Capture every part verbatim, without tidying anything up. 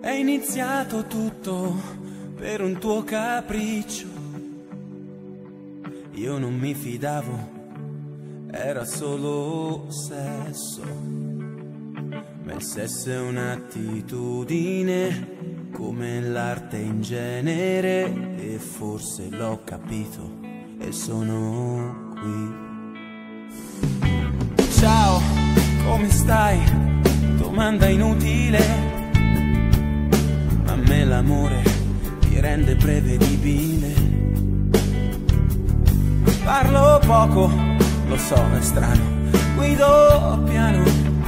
È iniziato tutto per un tuo capriccio. Io non mi fidavo, era solo sesso. Ma il sesso è un'attitudine, come l'arte in genere, e forse l'ho capito e sono qui. Ciao, come stai? Domanda inutile. A me l'amore mi rende prevedibile. Parlo poco, lo so, è strano. Guido piano.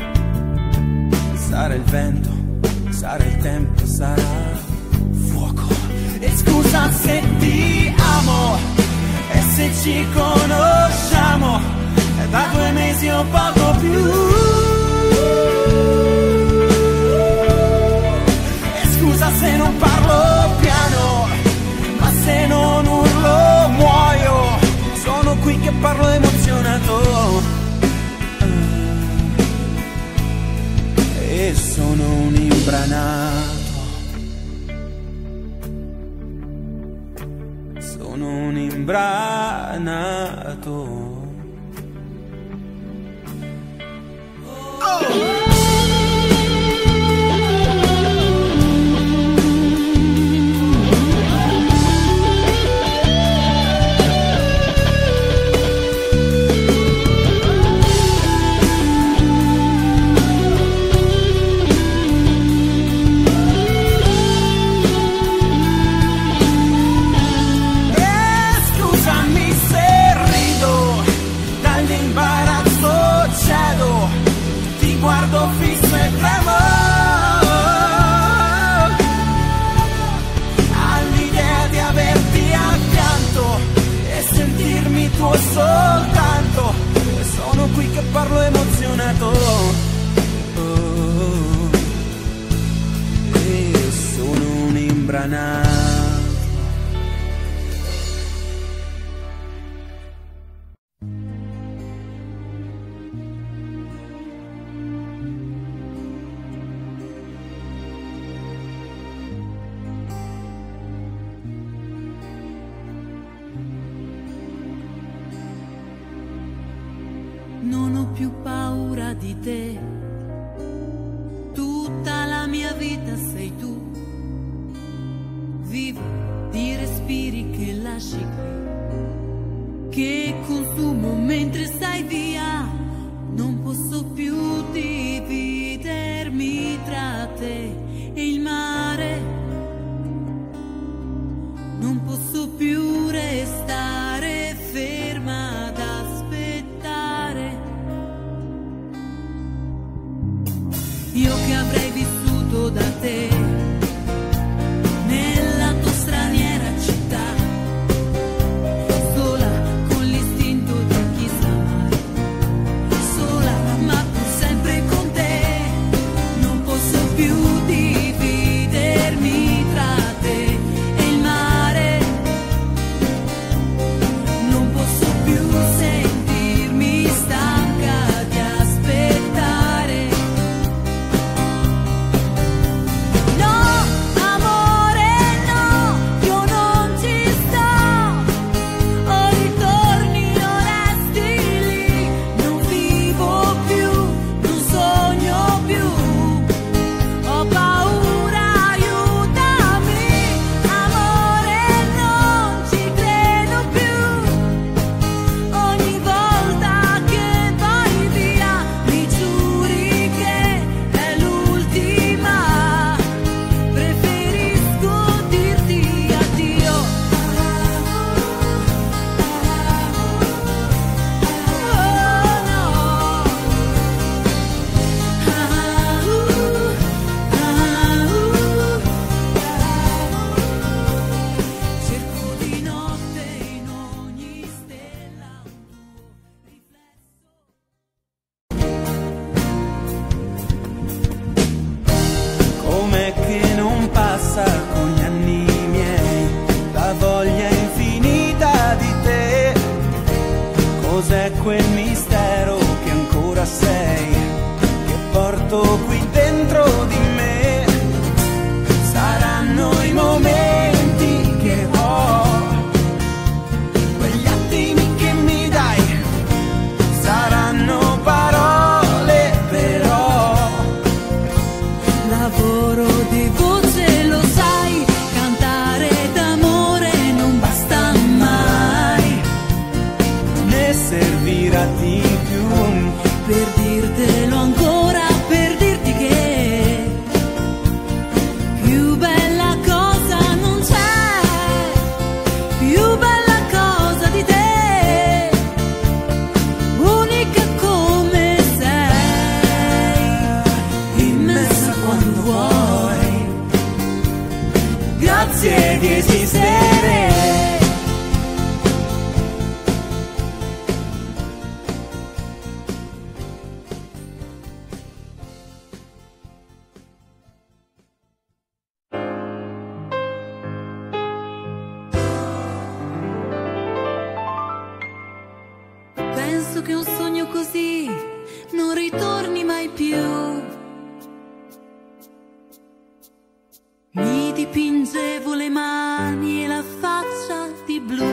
Sarà il vento, sarà il tempo, sarà fuoco. E scusa se ti amo e se ci conosciamo è da due mesi o poco più. E scusa se non parlo piano, ma se non urlo muoio. Sono qui che parlo emozionato. E sono un imbranato, sono un imbranato. Oh! Guardo fisso e tremo all'idea di averti accanto e sentirmi tuo soltanto. E sono qui che parlo emozionato. Oh, e sono un imbranato. Non ho più paura di te, tutta la mia vita sei tu. Vivo di respiri che lasci qui, che consumo mentre stai via. Non posso più dividermi tra te e il mare. Non posso più restare ferma ad aspettare. Io che avrei vissuto da te nella tua straniera città, sola con l'istinto di chi sa mai. grazie di esistere. Penso che un sogno così non ritorni mai più. Mi dipingevo le mani e la faccia di blu.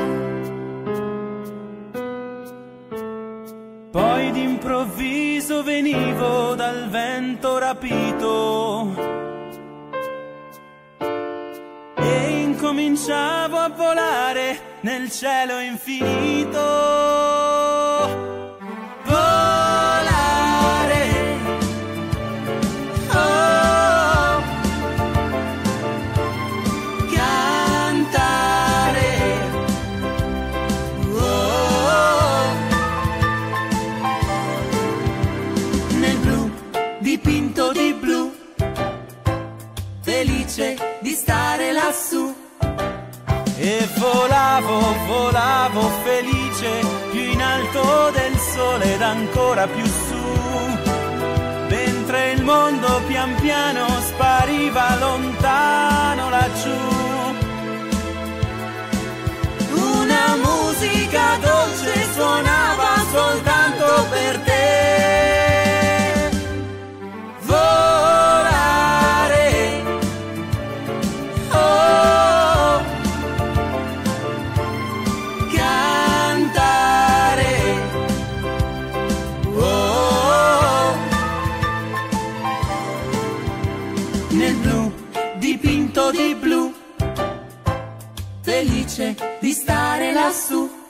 Poi d'improvviso venivo dal vento rapito e incominciavo a volare nel cielo infinito. Dipinto di blu, felice di stare lassù. E volavo, volavo felice, più in alto del sole ed ancora più su, mentre il mondo pian piano spariva lontano laggiù. Una musica dolce suonava soltanto per te. Volare, oh, cantare, oh, nel blu, dipinto di blu, felice di stare lassù.